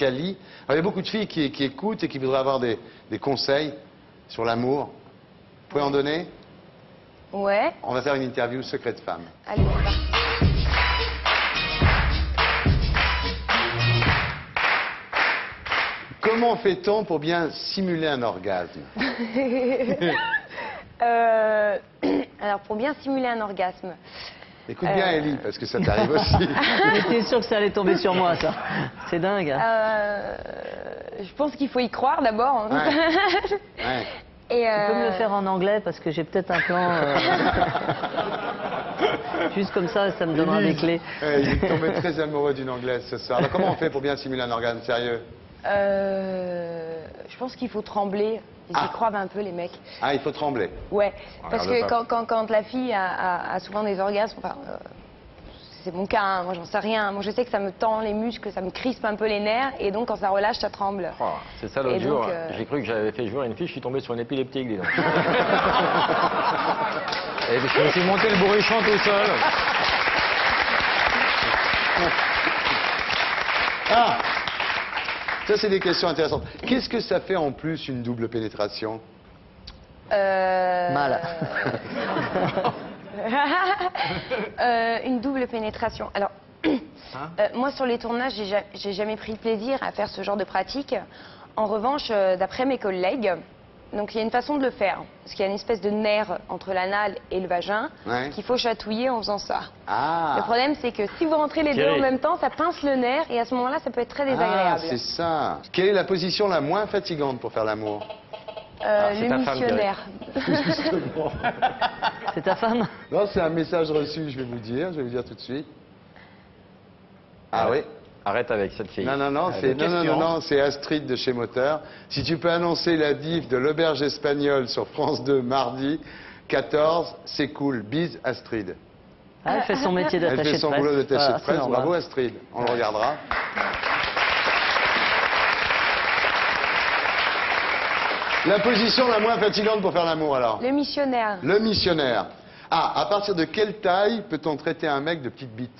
Scali. Alors, il y a beaucoup de filles qui écoutent et qui voudraient avoir des conseils sur l'amour. Vous pouvez en donner? Ouais. On va faire une interview secret de femme. Allez, on va. Comment fait-on pour bien simuler un orgasme? Alors, pour bien simuler un orgasme. Écoute bien, Ellie, parce que ça t'arrive aussi. J'étais sûr que ça allait tomber sur moi, ça. C'est dingue. Je pense qu'il faut y croire d'abord. Ouais. Ouais. Et Tu peux me le faire en anglais parce que j'ai peut-être un plan. Juste comme ça, ça me donnera des clés. Il est tombé très amoureux d'une anglaise ce soir. Alors, comment on fait pour bien simuler un orgasme sérieux? Je pense qu'il faut trembler. Ils y croient un peu, les mecs. Ah, il faut trembler. Ouais, parce que Regarde quand la fille a souvent des orgasmes, enfin, c'est mon cas, hein, moi j'en sais rien. Moi je sais que ça me tend les muscles, ça me crispe un peu les nerfs, et donc quand ça relâche, ça tremble. Oh, c'est ça l'autre Et jour, donc, j'ai cru que j'avais fait jouer à une fille, je suis tombé sur une épileptique, dis donc. Et je me suis monté le bourrichon tout seul. Ah! Ça, c'est des questions intéressantes. Qu'est-ce que ça fait en plus une double pénétration? Mal. Une double pénétration. Alors, moi sur les tournages, j'ai jamais pris de plaisir à faire ce genre de pratique. En revanche, d'après mes collègues, donc il y a une façon de le faire, parce qu'il y a une espèce de nerf entre l'anal et le vagin qu'il faut chatouiller en faisant ça. Ah! Le problème, c'est que si vous rentrez les deux en même temps, ça pince le nerf et à ce moment-là, ça peut être très désagréable. Ah, c'est ça. Quelle est la position la moins fatigante pour faire l'amour? c'est Le ta femme, missionnaire. Justement. C'est ta femme? Non, c'est un message reçu, je vais vous dire tout de suite. Ah oui? Arrête avec cette fille. Non, c'est Astrid de chez Moteur. Si tu peux annoncer la diff de l'auberge espagnole sur France 2 mardi 14, c'est cool. Bise Astrid. Ah, elle fait son métier d'attaché de Elle presse. fait son boulot d'attaché de c'est presse. normal. Bravo Astrid. On le regardera. La position la moins fatigante pour faire l'amour alors? Le missionnaire. Le missionnaire. Ah, à partir de quelle taille peut-on traiter un mec de petite bite?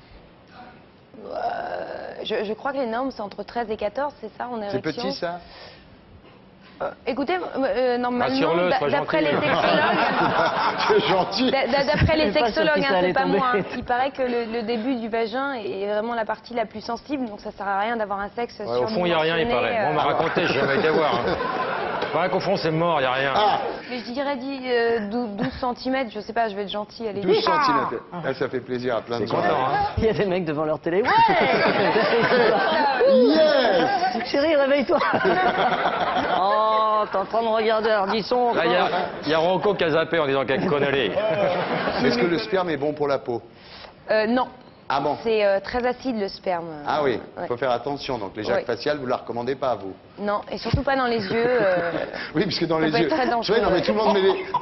Je crois que les normes, c'est entre 13 et 14, c'est ça, en érection? C'est petit ça? Écoutez, normalement, Rassure-le, sois d'après les gentil. sexologues, C'est gentil. d'après les Je suis pas sûre sexologues, que ça hein, allait c'est pas tomber. moi, hein. Il paraît que le début du vagin est vraiment la partie la plus sensible, donc ça sert à rien d'avoir un sexe Ouais, au fond, il n'y a rien, il paraît. surdimensionné, On m'a raconté, j'ai jamais été voir. Hein. Il paraît qu'au fond, c'est mort, il n'y a rien. Ah, Mais je dirais 12 cm, je sais pas, je vais être gentille, allez. 12 cm. Ah, ça fait plaisir à plein de C'est gens. content, hein. Il y a des mecs devant leur télé. Yes! Chérie, réveille-toi. Oh, t'es en train de regarder Ardisson. Là, il y a Rocco qui a zappé en disant qu'elle connaît. Est-ce que le sperme est bon pour la peau? Non. Ah bon? C'est très acide le sperme. Ah oui, il Ouais. faut faire attention. Donc les jacques Ouais. faciales, vous ne la recommandez pas, vous? Non, et surtout pas dans les yeux. Oui, parce que dans Ça les peut yeux. être très dangereux. Oui, non, mais tout le monde met les...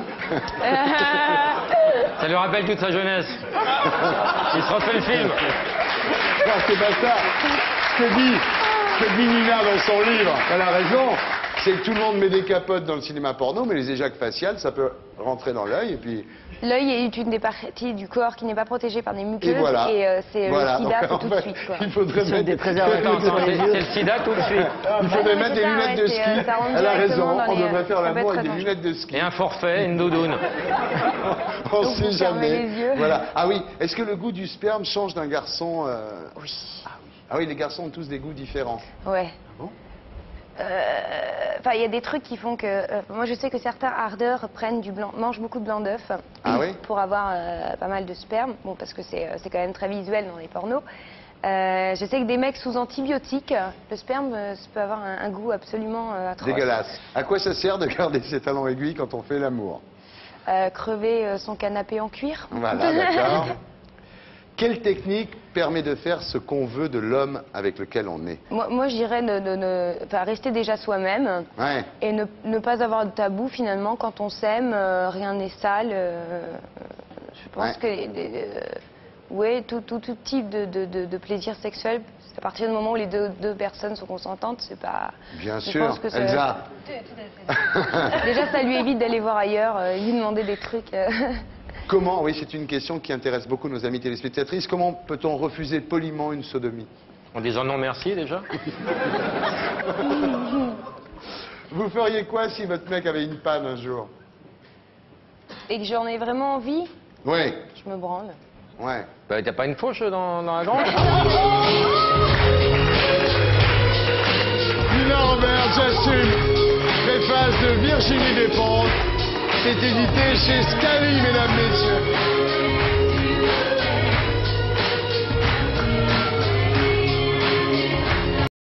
Ça lui rappelle toute sa jeunesse. Il se refait le film. Non, c'est pas ça. Ce que dit Nina dans son livre, elle a raison. C'est que tout le monde met des capotes dans le cinéma porno, mais les éjacques faciales, ça peut rentrer dans l'œil et puis... L'œil est une des parties du corps qui n'est pas protégée par des muqueuses Et voilà. C'est Voilà. le sida, Donc, c'est en tout de fait, suite, quoi. Il faudrait Sur mettre des préservatifs Attends, dans les c'est yeux. le sida tout de suite. Il faudrait Ouais, mettre c'est des ça, lunettes ouais, de c'est, ski. ça rentre Elle a directement raison, dans on les- devrait faire ça peut l'amour être avec des très lunettes de ski. Et un forfait, une doudoune. On Donc, sait vous fermez jamais. les yeux. Voilà. Ah oui, est-ce que le goût du sperme change d'un garçon Oui. Ah oui, les garçons ont tous des goûts différents. Ouais. Ah bon? Enfin, il y a des trucs qui font que... moi, je sais que certains ardeurs mangent beaucoup de blanc d'œuf Ah oui? pour avoir pas mal de sperme. Bon, parce que c'est quand même très visuel dans les pornos. Je sais que des mecs sous antibiotiques, le sperme ça peut avoir un goût absolument atroce. Dégueulasse. À quoi ça sert de garder ses talons aiguilles quand on fait l'amour? Crever son canapé en cuir. Voilà, d'accord. Quelle technique permet de faire ce qu'on veut de l'homme avec lequel on est? Moi, je dirais enfin, rester déjà soi-même Ouais. et ne pas avoir de tabou finalement. Quand on s'aime, rien n'est sale. Je pense Ouais. que ouais, tout type de plaisir sexuel, à partir du moment où les deux personnes sont consentantes, c'est pas... Bien je sûr, pense que ça- Elsa. Déjà, ça lui évite d'aller voir ailleurs, lui demander des trucs. Comment, oui, c'est une question qui intéresse beaucoup nos amies téléspectatrices, comment peut-on refuser poliment une sodomie? En disant non merci déjà. Vous feriez quoi si votre mec avait une panne un jour? Et que j'en ai vraiment envie, Ouais, je me branle. ouais. Bah, t'as pas une fauche dans la grange? Norbert, j'assume. Préface de Virginie Despentes. C'est édité chez Scali, mesdames, messieurs.